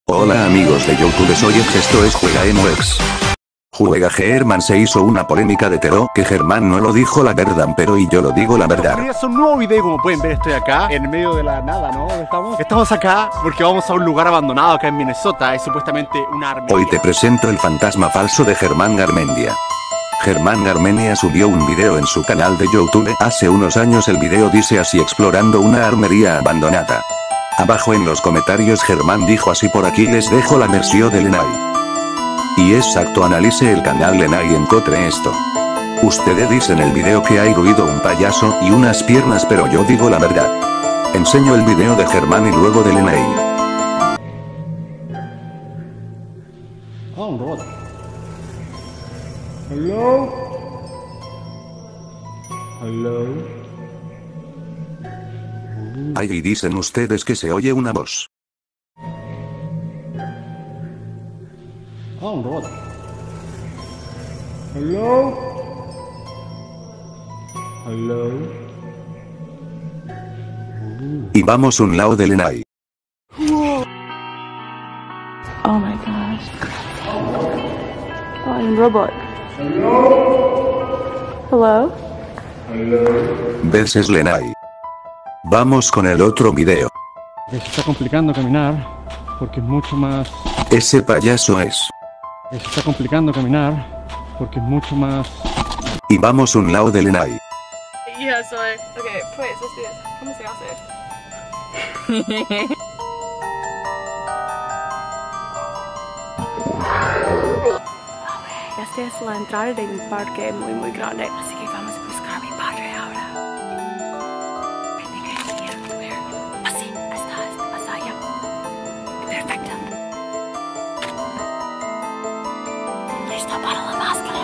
Hola amigos de YouTube, soy Ex, esto es Juega Ex. Juega Germán se hizo una polémica de Tero, que Germán no lo dijo la verdad, pero y yo lo digo la verdad. Es un nuevo video, como pueden ver estoy acá, en medio de la nada, ¿no? Estamos acá porque vamos a un lugar abandonado acá en Minnesota, es supuestamente una armería. Hoy te presento el fantasma falso de Germán Garmendia. Germán Garmendia subió un video en su canal de YouTube hace unos años. El video dice así: explorando una armería abandonada. Abajo en los comentarios Germán dijo así: por aquí les dejo la versión de Lenay. Y exacto, analice el canal Lenay y encontré esto. Ustedes dicen en el video que hay ruido, un payaso y unas piernas, pero yo digo la verdad. Enseño el video de Germán y luego de Lenay. Oh, un robot. Hello. Hello. Ahí dicen ustedes que se oye una voz. Oh, un robot. Hello. Hello. Y vamos un lado de Lenay. Oh my gosh. Oh, hay un robot. Hello. Veces Lenay. Vamos con el otro video. Se está complicando caminar porque es mucho más. Ese payaso es. Se está complicando caminar porque es mucho más. Y vamos un lado de Lenay. Yeah, sorry. Okay, pues, let's do this. ¿Cómo se hace? Esta es la entrada de un parque muy grande, así que vamos a buscar a mi padre ahora. Así, hasta allá. Perfecto. Listo para la máscara.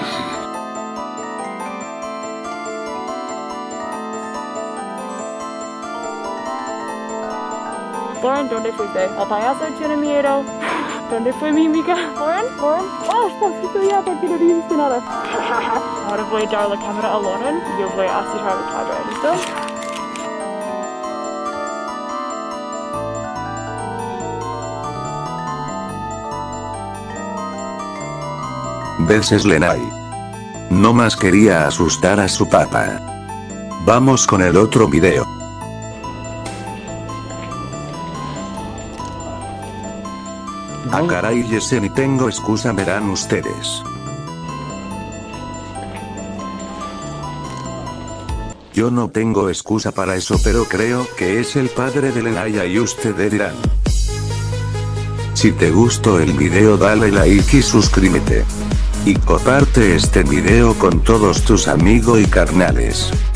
Lauren, ¿dónde fuiste? El payaso tiene miedo. ¿Dónde fue mi amiga? Lauren? Oh, estás justo allá porque no dijiste nada. Ahora voy a dar la cámara a Lauren y yo voy a acercar a mi padre. ¿Listo? Veces Lenay. No más quería asustar a su papá. Vamos con el otro video. Ah, caray, ese ni tengo excusa, verán ustedes. Yo no tengo excusa para eso, pero creo que es el padre de Lenay y ustedes dirán. Si te gustó el video, dale like y suscríbete. Y comparte este video con todos tus amigos y carnales.